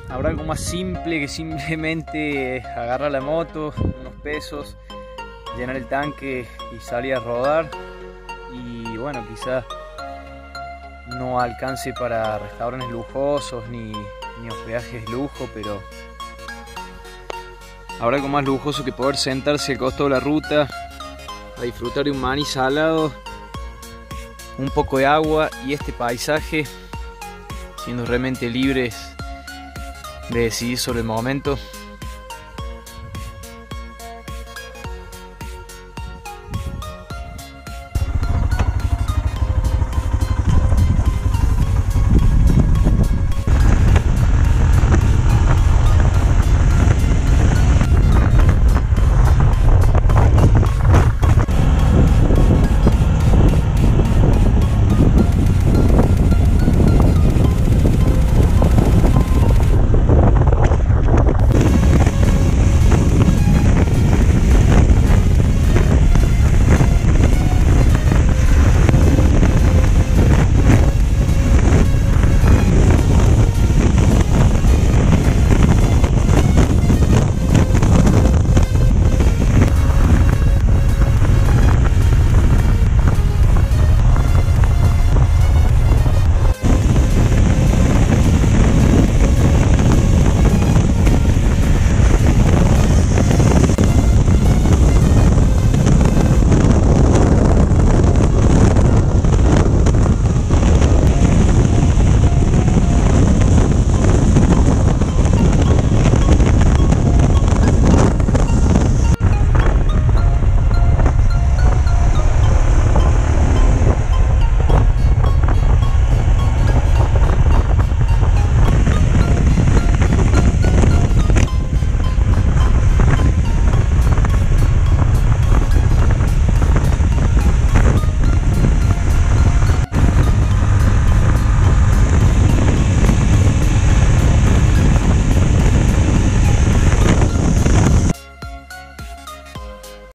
Habrá algo más simple que simplemente agarrar la moto, unos pesos, llenar el tanque y salir a rodar. Y bueno, quizás no alcance para restaurantes lujosos ni hospedajes de lujo, pero habrá algo más lujoso que poder sentarse al costado de la ruta a disfrutar de un maní salado, un poco de agua y este paisaje, siendo realmente libres de decidir sobre el momento.